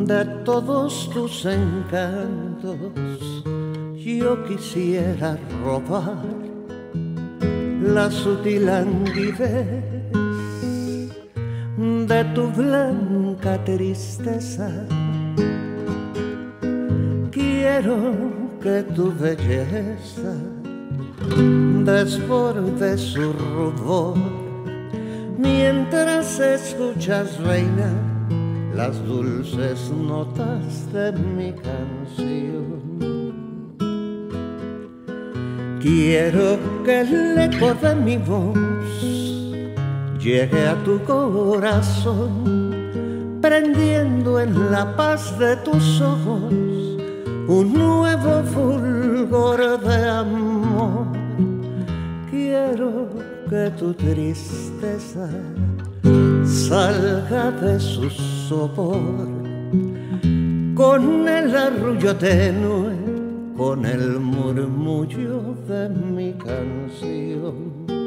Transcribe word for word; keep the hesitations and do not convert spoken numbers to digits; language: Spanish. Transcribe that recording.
de todos tus encantos, yo quisiera robar la sutil languidez de tu blanca tristeza. Quiero que tu belleza desborde su rubor mientras escuchas, reina, las dulces notas de mi canción. Quiero que el eco de mi voz llegue a tu corazón, prendiendo en la paz de tus ojos un nuevo fulgor de amor. Quiero que tu tristeza salga de su sopor con el arrullo tenue, con el murmullo de mi canción.